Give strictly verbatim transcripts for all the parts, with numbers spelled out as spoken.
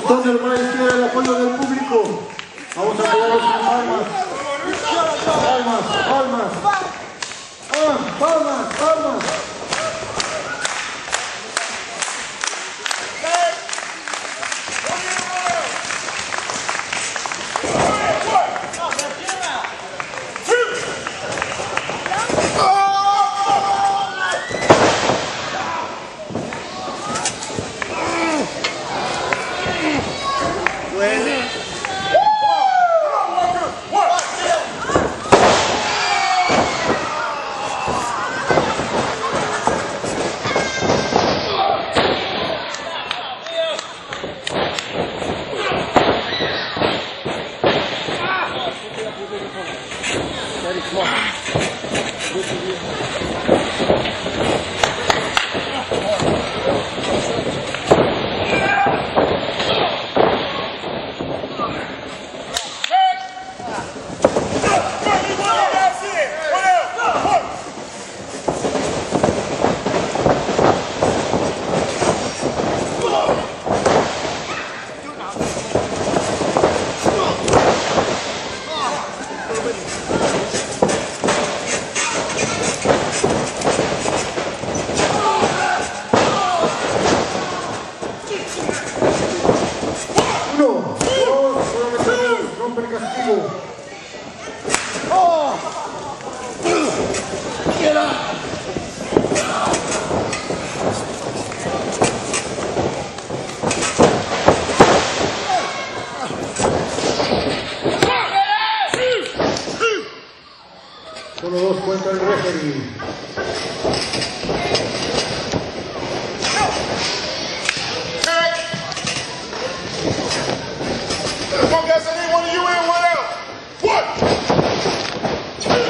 Thunder Boys quieren el apoyo del público. Vamos a apoyarlos con palmas. Palmas, palmas. Ah, palmas, palmas. Solo dos cuenta el referee. Come on, guys, I need one of you in, one out. One, two,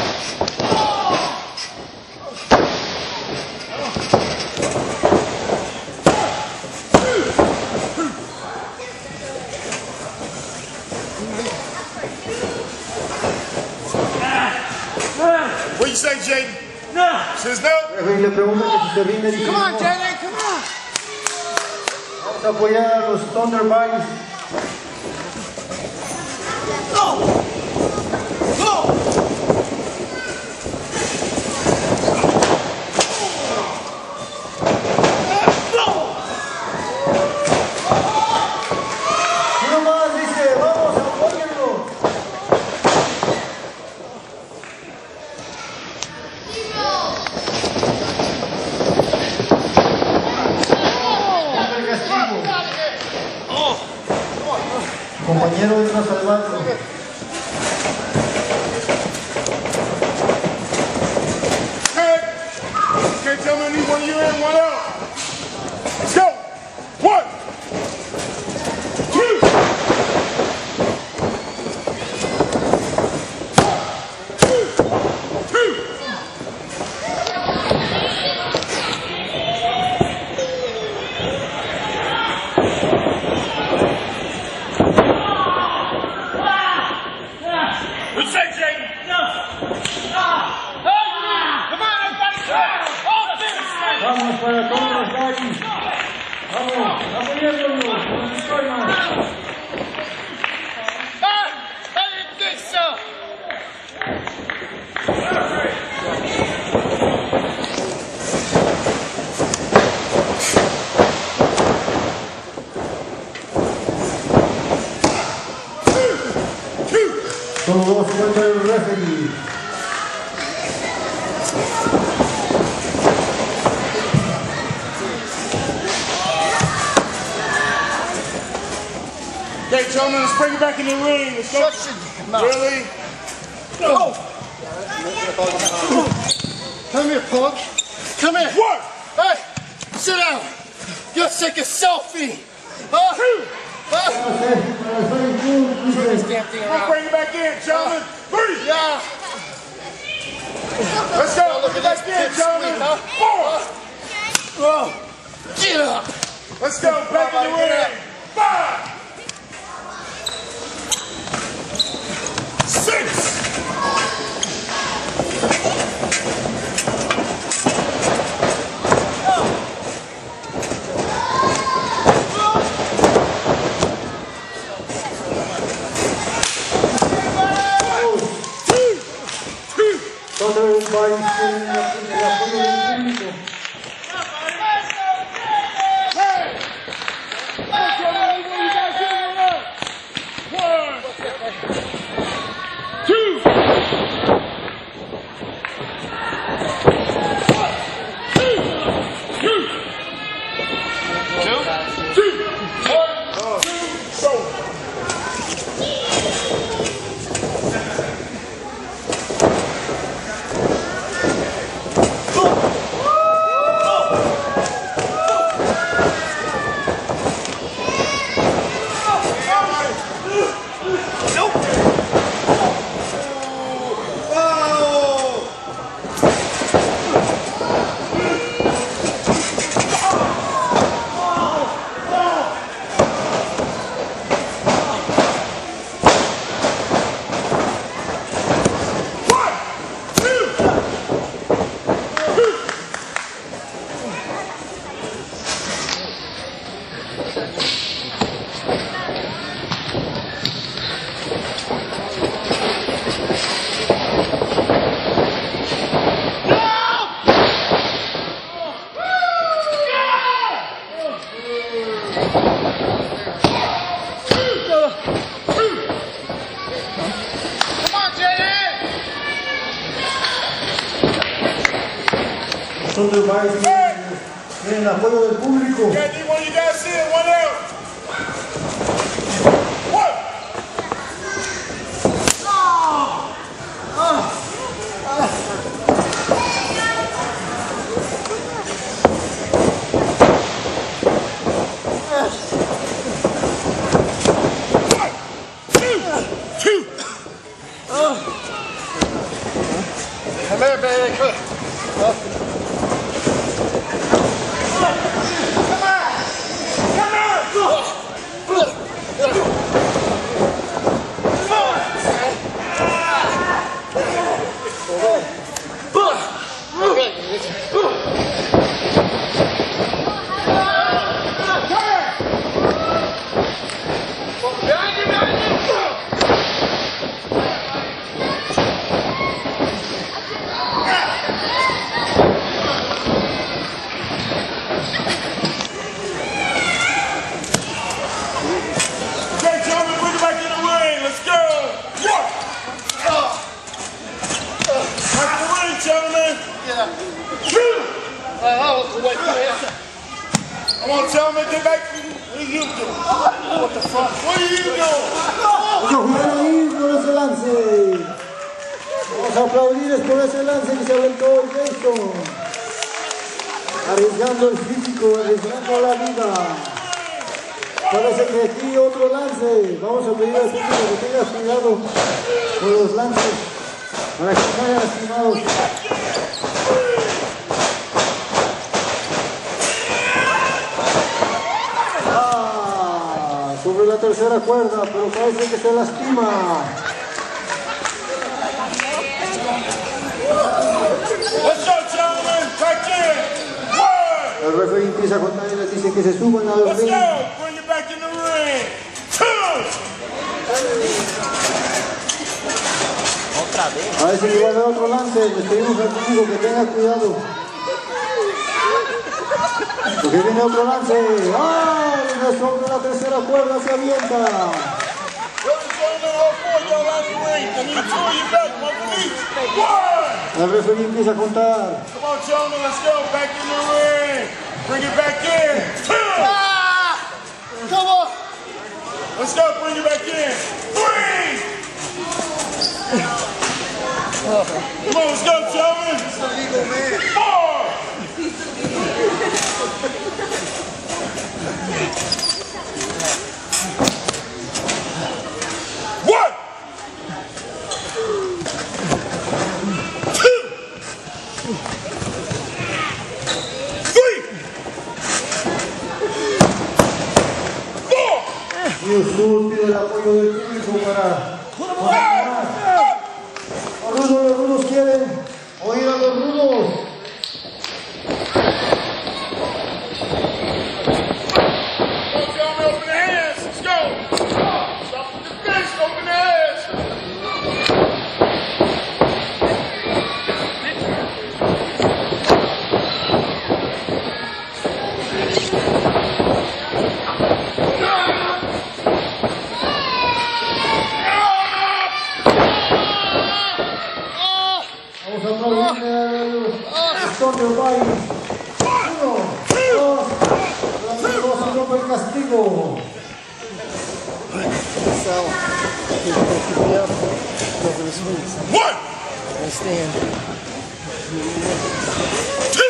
what you say, Jaden? No. Says no? Le pregunta que si se rinde. Come on, Jaden, come on. Vamos a apoyar a los Thunder Boys. Compañero de una salvación. Can't tell me I need one of you in, one out. Let's go. One, two, two, two. What you say, Jaden? No. Ah. Ah. Come on, everybody. All the business. Vamos para Thunder Boys. Vamos, apoyándolos con sus palmas. Ah, I didn't think so. Solo dos cuenta el referee. Okay, gentlemen, let's bring it back in the ring. Let's go. Really? No. Come here, punk. Come here. One. Hey, sit down. You'll take a selfie. Huh? Two. Huh? Turn this damn thing Let's around. bring it back in, gentlemen. Three. Yeah. Let's go. Look at Let's this get it, pig gentlemen. squeak, huh? Four. Oh, get up. Let's go. Back in the ring. Five. Six. Nosotros vais en el apoyo del público. Yeah, D one, you guys see it, one out. One. Two. Come here, baby. Come here. I'm gonna tell him to get back. What are you doing? What the fuck? What are you doing? Vamos a jugar ahí por ese lance. Vamos a aplaudirles por ese lance que se aventó el Jason. Arriesgando el físico, arriesgando la vida. Parece que aquí otro lance. Vamos a pedir al público que tenga cuidado con los lances para que no haya lastimados. Ah, sobre la tercera cuerda, pero parece que se lastima. Let's go, gentlemen. Back in. One. El referee empieza a contar y les dice que se suban a los Let's ring. go. Bring it back in the ring. Two. Parece que va a haber otro lance. Les pedimos al público que tenga cuidado. Porque viene otro lance. ¡Ah! Sobre la tercera cuerda se avienta. El referee empieza a contar. Come on, gentlemen, let's go. Back in the ring. Bring it back in. Two. Ah! Come on. Let's go. Bring it back in. Three. Come on, let's go, gentlemen. Four. One. Two. Three. Four. Y usted pide el apoyo del público para continuar. Los rudos, los rudos quieren oír a los rudos. Open the hands. Let's go. Stop with the fist. Open the hands. Vamos a aplaudir el Antonio Bay. Uno, dos, dos y rompe el castigo. One. Stand. Two.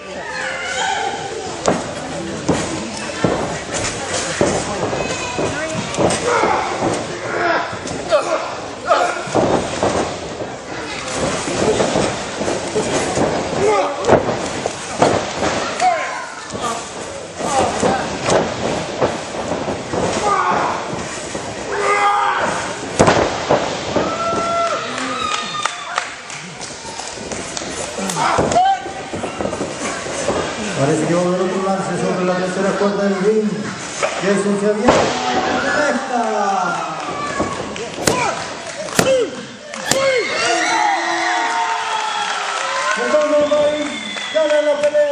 Parece que va a haber otro lance sobre la tercera cuerda del ring. Jason se avienta. ¡Conecta! Antonio Bay gana la pelea.